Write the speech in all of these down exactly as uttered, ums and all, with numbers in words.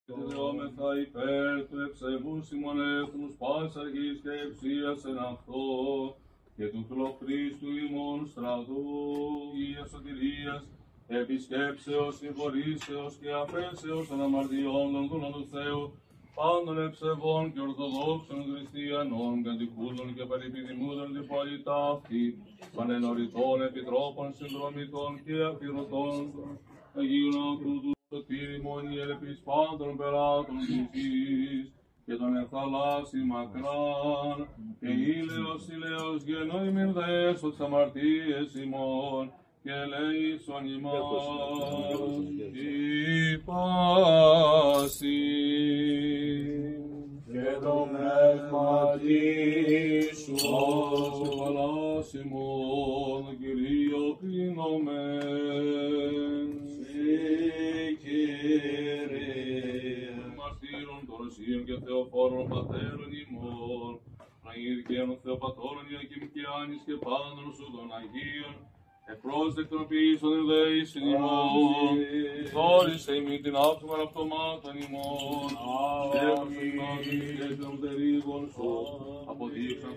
Τελειώμεθα υπέρ του ευσεβού συμμονεύθυνους πάσης αρχής και εξίας εν αυτό και του Χριστού ημών στρατού Αγίας Σωτηρίας, επισκέψεως, συγχωρήσεως και αφέσεως των αμαρτιών των δούλων του Θεού, πάντων ευσεβών και ορθοδόξων χριστιανών, κατοικούντων και περιπιδημούντων την πόλητα αυτή, πανενωρητών επιτρόπων, συνδρομητών και αφιερωτών, Αγίων αυτού σωτήρι μόνοι ελπίς πάντων περάτων της γης, και τον εθαλάσσι μακράν, και ήλαιος ηλαίος γεννόημεν δες ως αμαρτίες ημών, και ελέησον ημάς η πάση. Και το πνεύματι σου, ως εθαλάσσι ημών, Κυρίω κρίνομεν. Μαρτύρων των Ρωσίων και Θεοφόρων Πατέρων ημών, Αγίρκαιων Θεοπατώρων Ιακήμ και Άνης και πάντων σου των Αγίων, ευπρόσδεκτον ποιήσον ελέησιν ημών, θόρισε ημί την άψομεν αυτομάτων ημών, και προσεκτών την σχέση των τερίγων σου, αποδείξαν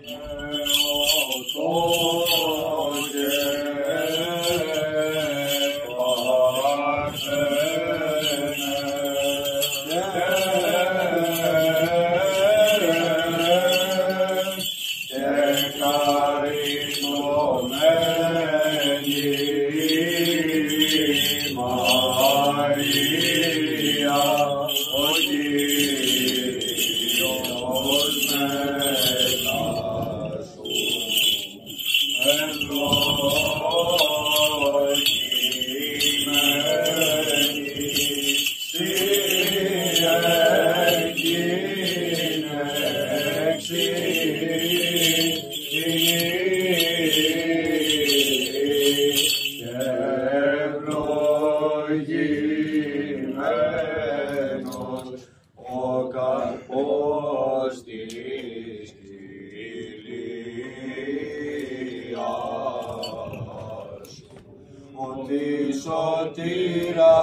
σωτήρα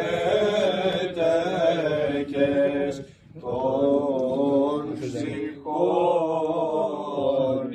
έτεκες των ψυχών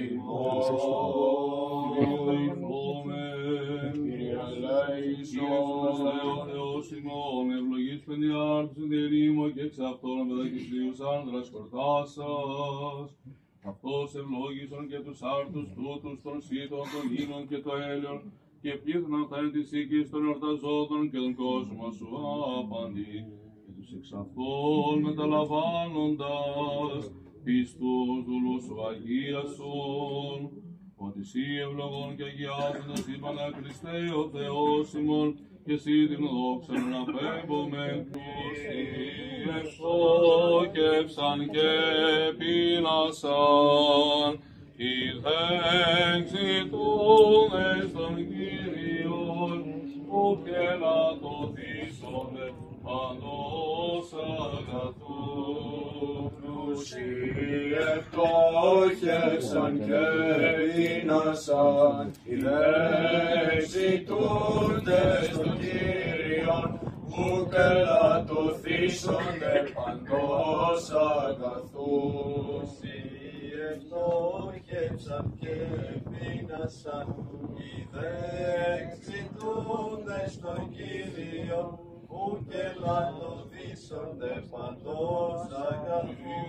ημών. Κύριε ελέησον, Θεός ημών, ευλογής πενιάρτους εν τη ερήμο και εξ αυτών παιδακιστρίους άνδρας κορτάσας. Αυτός ευλόγησον και τους άρτους τούτους των σύτων, των γήνων και το έλαιον, και πλήθυναν τα εν της οίκης των εορταζόντων και τον κόσμο σου άπαντη, και τους εξ αυτών μεταλαμβάνοντας πιστούς δούλους σου αγίασον, ότι εσύ ευλογών και αγιάζοντας είπαν Χριστέ ο Θεός ημών, και εσύ την δόξαν να πέμπομεν τους ευστόκευσαν και πεινασαν, ιδέν ζητούμες των Κύριων, που κελατωθήσονται παντός αγαθού. πλούσιοι ευτόχευσαν και πείνασαν, ιδέν ζητούντες των Κύριων, που κελατωθήσονται παντός αγαθού. Ευτόχευσαν και πείνασαν, ιδέν ζητούντες τον Κύριο, που κελατωθήσονται παντός αγαθού.